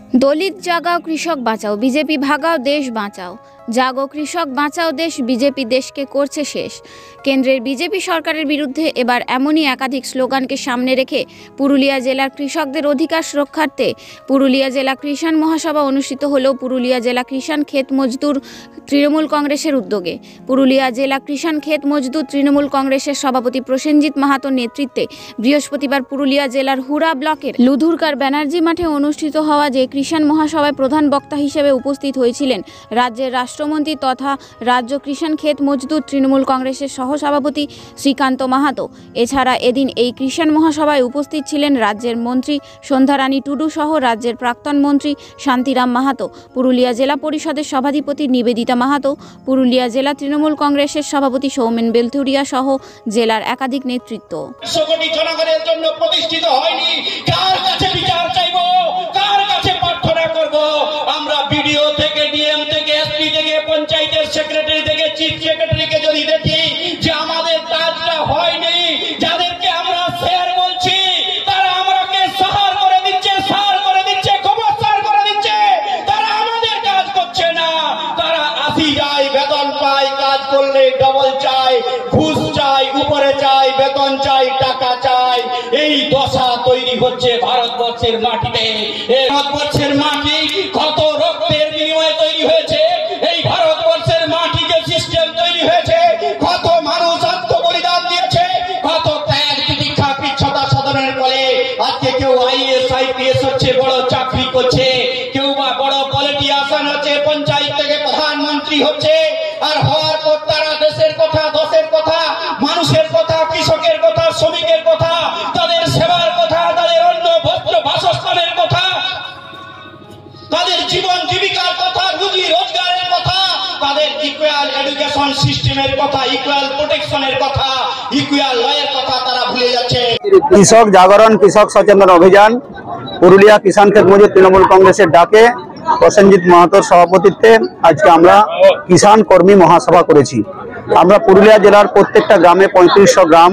দলিত জাগাও কৃষক বাঁচাও, বিজেপি ভাগাও দেশ বাঁচাও। জাগো কৃষক বাঁচাও দেশ, বিজেপি দেশকে করছে শেষ। কেন্দ্রের বিজেপি সরকারের বিরুদ্ধে এবার এমনই একাধিক স্লোগানকে সামনে রেখে পুরুলিয়া জেলার কৃষকদের অধিকার রক্ষার্থে পুরুলিয়া জেলা কৃষাণ মহাসভা অনুষ্ঠিত হলেও পুরুলিয়া জেলা কৃষাণ ক্ষেত মজদুর তৃণমূল কংগ্রেসের উদ্যোগে। পুরুলিয়া জেলা কৃষাণ ক্ষেত মজদুর তৃণমূল কংগ্রেসের সভাপতি প্রসেনজিৎ মাহাতোর নেতৃত্বে বৃহস্পতিবার পুরুলিয়া জেলার হুড়া ব্লকের লুধুরকার ব্যানার্জি মাঠে অনুষ্ঠিত হওয়া যে কৃষাণ মহাসভায় প্রধান বক্তা হিসেবে উপস্থিত হয়েছিলেন রাজ্যের রাষ্ট্রমন্ত্রী তথা রাজ্য কৃষাণ ক্ষেত মজদুর তৃণমূল কংগ্রেসের সহসভাপতি শ্রীকান্ত মাহাতো। এছাড়া এদিন এই কৃষাণ মহাসভায় উপস্থিত ছিলেন রাজ্যের মন্ত্রী সন্ধ্যারানী টুডু সহ রাজ্যের প্রাক্তন মন্ত্রী শান্তিরাম মাহাতো, পুরুলিয়া জেলা পরিষদের সভাধিপতি নিবেদিতা মাহাতো, পুরুলিয়া জেলা তৃণমূল কংগ্রেসের সভাপতি সৌমেন বেলথুরিয়া সহ জেলার একাধিক নেতৃত্ব। জনগণের জন্য প্রতিষ্ঠিত হয়নি, কার কাছে বিচার চাইব, কার কাছে প্রার্থনা করব? আমরা বিডিও থেকে ডিএম থেকে এসপি থেকে পঞ্চায়েতের সেক্রেটারি থেকে চিফ সেক্রেটারিকে যদি দেখি যে আমাদের কাজটা হয়নি, যাদেরকে আমরা স্যার বলছি তারা আমাকে সার করে দিচ্ছে, সার করে দিচ্ছে, খবর সার করে দিচ্ছে, তারা আমাদের কাজ করছে না। তারা 80 যায়, বেতন পায়, কাজ করলে ডবল চাই, ঘুষ চাই, উপরে চাই, বেতন চাই, টাকা চাই। এই দশা তৈরি হচ্ছে ভারতবর্ষের মাটিতে। এই ভারতবর্ষের মাটি কত রক্তের বিনিময়ে তৈরি হয়েছে, এই ভারতবর্ষের মাটিতে সিস্টেম তৈরি হয়েছে, কত মানুষ আত্মবলিদান দিয়েছে, কত ত্যাগ তিতিক্ষা পিছতা সাধনের ফলে আজকে কেউ আইএস আইপিএস হচ্ছে, বড় চাকরি করছে, কেউ বা বড় পলিটিশিয়ান হচ্ছে, পঞ্চায়েত থেকে প্রধানমন্ত্রী হচ্ছে। আর হওয়ার পর তারা দেশের কথা, দশের কথা, মানুষের কথা, কৃষকের কথা, শ্রমিকের কথা, তাদের সেবার কথা, তাদের অন্ন বস্ত্র বাসস্থানের কথা, তাদের জীবন জীবিকার কথা, রুজি রোজগারের কথা, তাদের ইকুয়াল এডুকেশন সিস্টেমের কথা, ইকুয়াল প্রোটেকশনের কথা, ইকুয়াল লয়ের কথা তারা ভুলে যাচ্ছে। কৃষক জাগরণ, কৃষক সচেতন অভিযান পুরুলিয়া কিষাণ ক্ষেত মজদুর তৃণমূল কংগ্রেসের ডাকে প্রসেনজিৎ মাহাতোর সভাপতিত্বে আজকে আমরা কিষাণ কর্মী মহাসভা করেছি। আমরা পুরুলিয়া জেলার প্রত্যেকটা গ্রামে 3500 গ্রাম,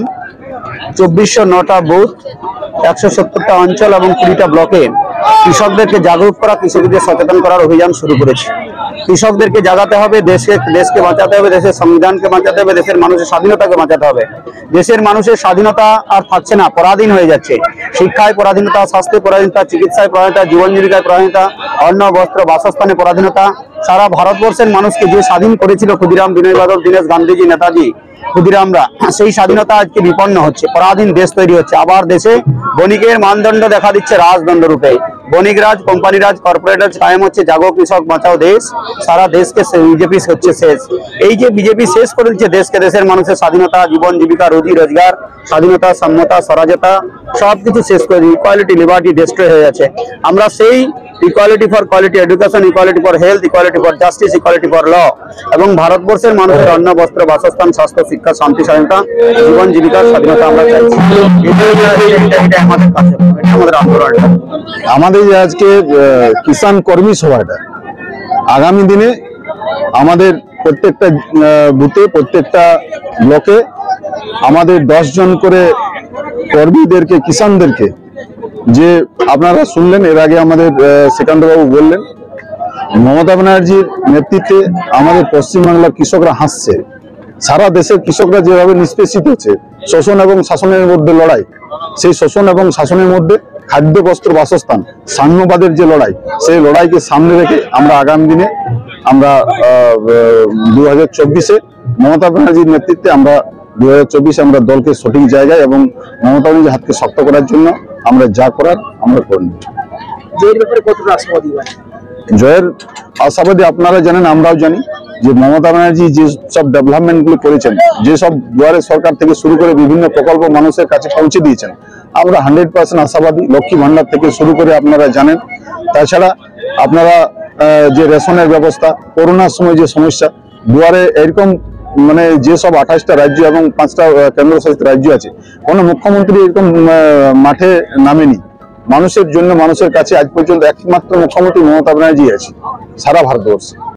2409টা বুথ, 170টা অঞ্চল এবং 20টা ব্লকে কৃষকদেরকে জাগরুক করা, কৃষকদের সচেতন করার অভিযান শুরু করেছি। কৃষকদেরকে জাগাতে হবে, দেশকে বাঁচাতে হবে, দেশের সংবিধানকে বাঁচাতে হবে, দেশের মানুষের স্বাধীনতাকে বাঁচাতে হবে। দেশের মানুষের স্বাধীনতা আর থাকছে না, পরাধীন হয়ে যাচ্ছে। শিক্ষায় পরাধীনতা, স্বাস্থ্যে পরাধীনতা, চিকিৎসায় পরাধীনতা, জীবন জীবিকায় পরাধীনতা, অন্ন বস্ত্র বাসস্থানে পরাধীনতা। সারা ভারতবর্ষের মানুষকে যে স্বাধীন করেছিল ক্ষুদিরাম, বিনয় বাদল, দীনেশ, গান্ধীজি, নেতাজি, ক্ষুদিরামরা, সেই স্বাধীনতা আজকে বিপন্ন হচ্ছে, পরাধীন দেশ তৈরি হচ্ছে। আবার দেশে বণিকের মানদণ্ড দেখা দিচ্ছে রাজদণ্ড রূপে। বণিক রাজ, কোম্পানি রাজ, কর্পোরেট রাজ কায়েম হচ্ছে। জাগো কৃষক বাঁচাও দেশ, সারা দেশকে বিজেপি হচ্ছে শেষ। এই যে বিজেপি শেষ করে দিচ্ছে দেশকে, দেশের মানুষের স্বাধীনতা, জীবন জীবিকা, রুজি রোজগার, স্বাধীনতা, সাম্যতা, স্বরাজ্যতা সবকিছু শেষ করে দিচ্ছে। ইকুয়ালিটি, লিবার্টি ডিস্ট্রয় হয়ে যাচ্ছে। আমরা সেই equality for quality education, equality for health, equality for justice, equality for law এবং ভারতবর্ষের মানুষের অন্ন বস্ত্র বাসস্থান, স্বাস্থ্য, শিক্ষা, শান্তি, স্বাধীনতা, জীবন জীবিকার স্বাধীনতা আমরা চাইছি। এটা আমাদের কাছে, এটা আমাদের আন্দোলন। আমাদের আজকে কিষাণ কর্মী সভাটা আগামী দিনে আমাদের প্রত্যেকটা বুথে, প্রত্যেকটা ব্লকে আমাদের 10 জন করে কর্মীদেরকে, কিষাণদেরকে, যে আপনারা শুনলেন এর আগে আমাদের শ্রীকান্তবাবু বললেন, মমতা ব্যানার্জির নেতৃত্বে আমাদের পশ্চিমবাংলার কৃষকরা হাসছে। সারা দেশের কৃষকরা যেভাবে নিষ্পেষিত হচ্ছে, শোষণ এবং শাসনের মধ্যে লড়াই, সেই শোষণ এবং শাসনের মধ্যে খাদ্য, বস্ত্র, বাসস্থান, সাম্যবাদের যে লড়াই, সেই লড়াইকে সামনে রেখে আমরা আগামী দিনে আমরা 2024-এ মমতা ব্যানার্জির নেতৃত্বে আমরা 2024-এ আমরা দলকে সঠিক জায়গায় এবং মমতা ব্যানার্জির হাতকে শক্ত করার জন্য আমরা যা করার আমরা করব। জয়ের ব্যাপারে কতটা আশাবাদী? জয়ের আশাবাদী আপনারা জানেন, আমরাও জানি যে মমতা ব্যানার্জি যে সব ডেভেলপমেন্টগুলো করেছেন, যেসব দুয়ারে সরকার থেকে শুরু করে বিভিন্ন প্রকল্প মানুষের কাছে পৌঁছে দিয়েছেন, আমরা 100% আশাবাদী। লক্ষ্মী ভান্ডার থেকে শুরু করে আপনারা জানেন। তাছাড়া আপনারা যে রেশনের ব্যবস্থা, করোনার সময় যে সমস্যা, দুয়ারে এরকম মানে যেসব 28টা রাজ্য এবং 5টা কেন্দ্রশাসিত রাজ্য আছে, কোনো মুখ্যমন্ত্রী এরকম মাঠে নামেনি মানুষের জন্য, মানুষের কাছে। আজ পর্যন্ত একমাত্র মুখ্যমন্ত্রী মমতা ব্যানার্জি আছে সারা ভারতবর্ষে।